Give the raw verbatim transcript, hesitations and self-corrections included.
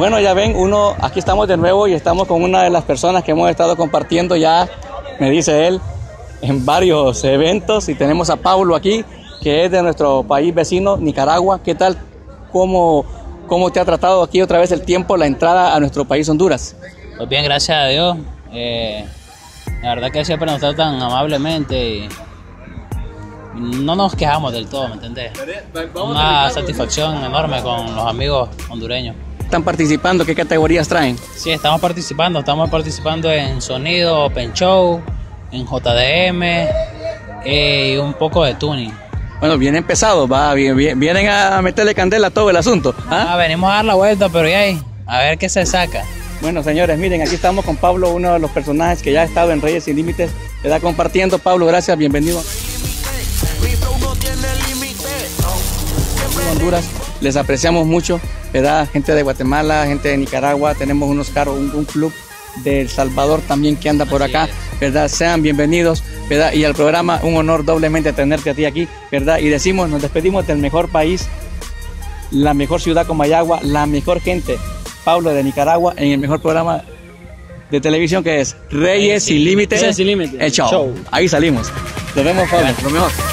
Bueno, ya ven, uno, aquí estamos de nuevo y estamos con una de las personas que hemos estado compartiendo ya, me dice él, en varios eventos, y tenemos a Pablo aquí, que es de nuestro país vecino, Nicaragua. ¿Qué tal? ¿Cómo, cómo te ha tratado aquí otra vez el tiempo, la entrada a nuestro país Honduras? Pues bien, gracias a Dios. Eh, la verdad que siempre nos tratan amablemente y no nos quejamos del todo, ¿me entendés? Una satisfacción enorme con los amigos hondureños. ¿Están participando? ¿Qué categorías traen? Sí, estamos participando, estamos participando en sonido, open show, en J D M eh, y un poco de tuning. Bueno, vienen pesados, va, vienen a meterle candela a todo el asunto. ¿Ah? Ah, venimos a dar la vuelta, pero ya hay, a ver qué se saca. Bueno, señores, miren, aquí estamos con Pablo, uno de los personajes que ya ha estado en Reyes Sin Límites. Le da compartiendo. Pablo, gracias, bienvenido. Honduras, les apreciamos mucho, ¿verdad? Gente de Guatemala, gente de Nicaragua, tenemos unos carros, un, un club de El Salvador también que anda por acá, ¿verdad? Sean bienvenidos, ¿verdad? Y al programa, un honor doblemente tenerte a ti aquí, ¿verdad? Y decimos, nos despedimos del mejor país, la mejor ciudad Comayagua, la mejor gente, Pablo de Nicaragua, en el mejor programa de televisión que es Reyes Sin Límites, Sin Límites, el show. show. Ahí salimos. Nos vemos, Pablo, lo mejor.